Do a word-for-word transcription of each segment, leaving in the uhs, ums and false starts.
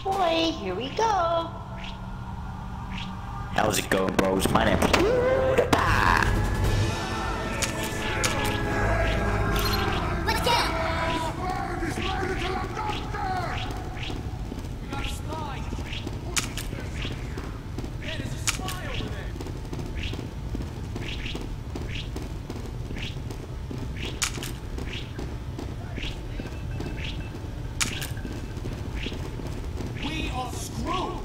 boy, here we go. How's it going, bros? My name's PewDiePie. Let's get him! We got a spy! Man, there's a spy over there! We are screwed!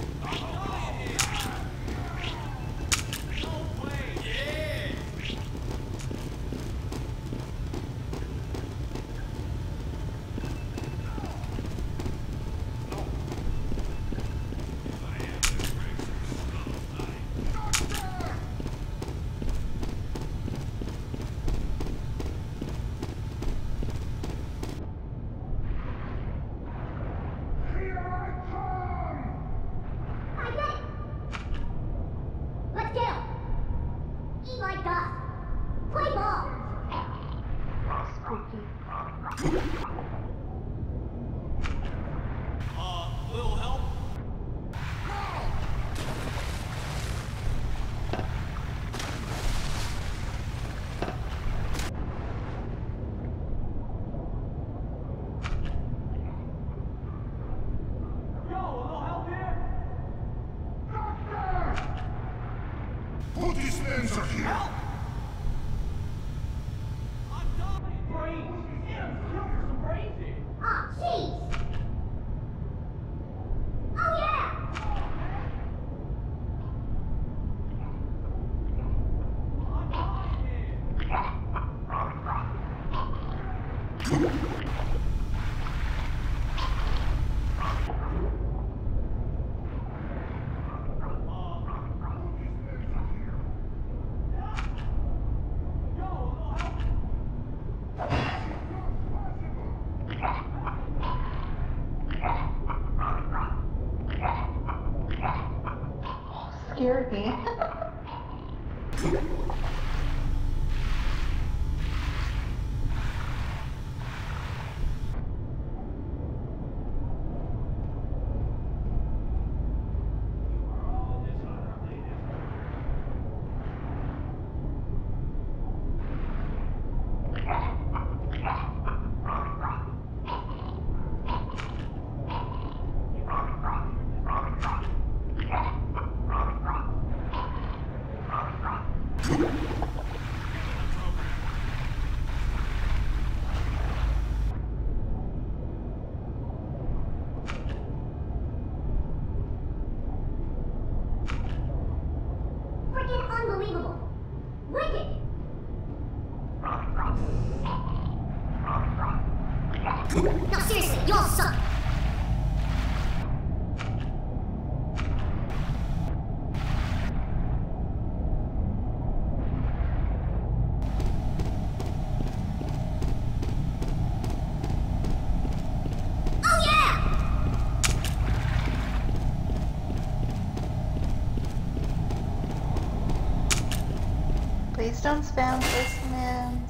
Scared me. No, seriously, you all suck! Oh yeah! Please don't spam this man.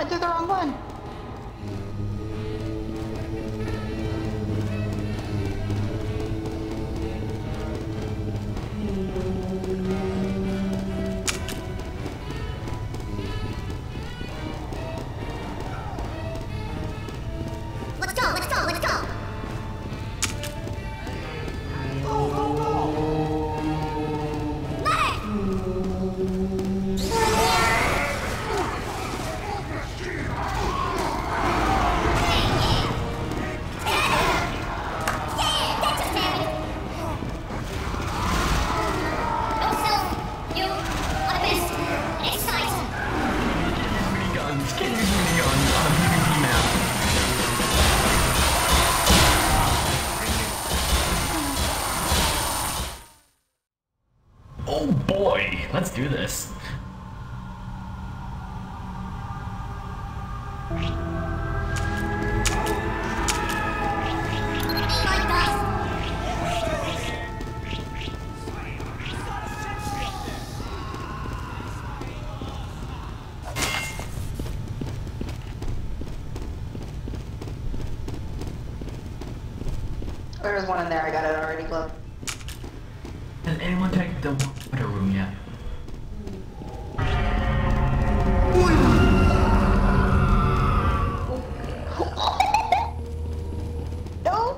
went through the wrong one. Let's go, let's go, let's go! Oh boy, let's do this. There was one in there, I got it already, Glove. Has anyone checked the water room yet? No!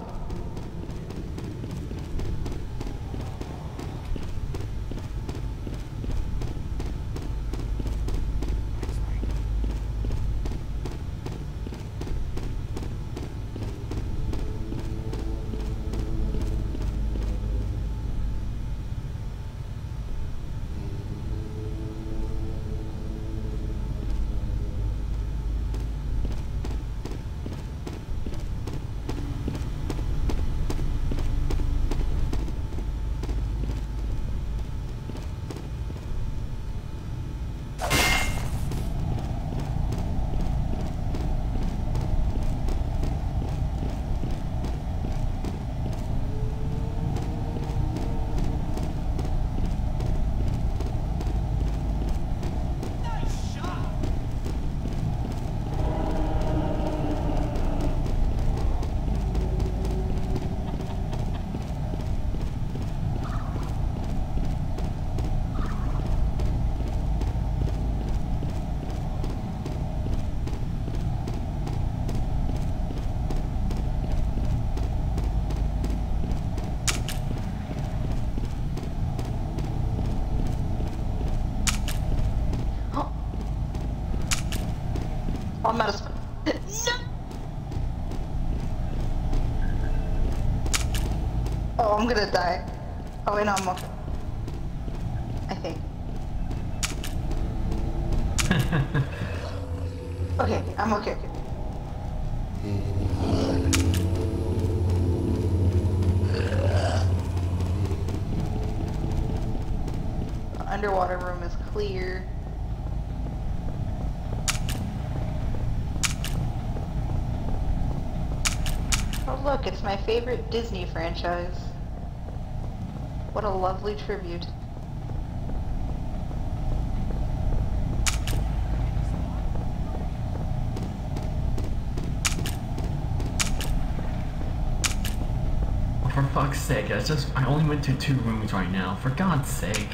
Oh, I'm out of space. No! Oh, I'm gonna die. Oh, wait, no, I'm okay. I think. Okay, I'm okay. The underwater room is clear. Oh look, it's my favorite Disney franchise. What a lovely tribute. Oh, for fuck's sake, I just I only went to two rooms right now. For God's sake.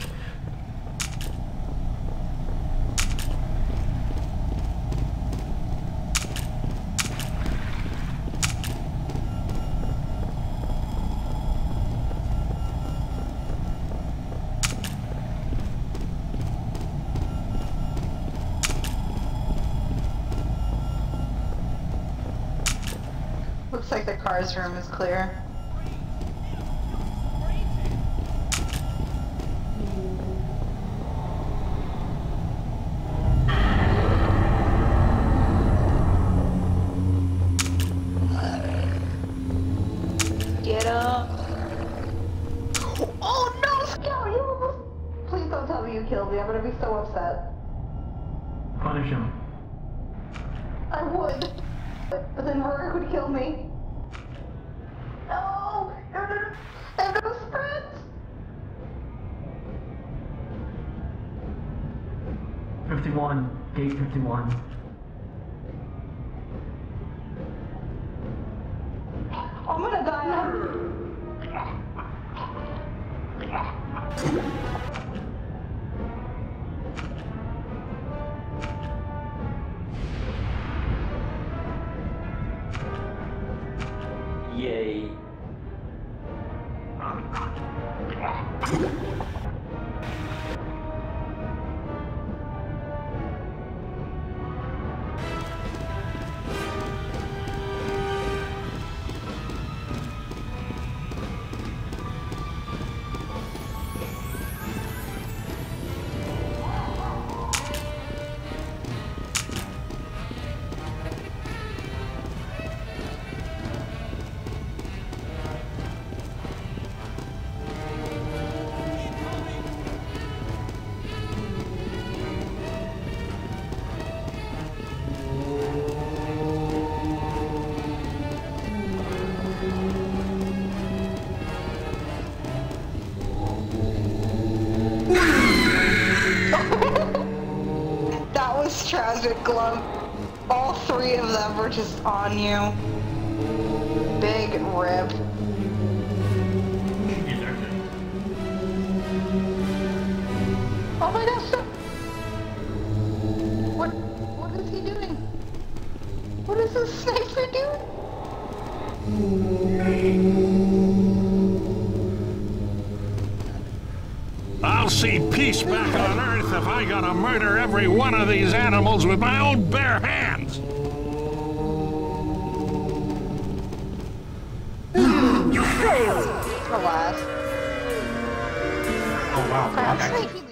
Looks like the cars room is clear. Get up. Oh no, Scout, you almost... Please don't tell me you killed me, I'm gonna be so upset. Punish him. I would. But then Rorik would kill me. No! No, no, no! I have no sprint! fifty-one. Gate fifty-one. I'm gonna die now. Yay. That was tragic, Glum. All three of them were just on you. Big rip. Oh my gosh! Stop. What? What is he doing? What is this sniper doing? I'll see peace back on Earth if I gotta murder every one of these animals with my own bare hands. Relax. Oh wow. Perhaps Okay. making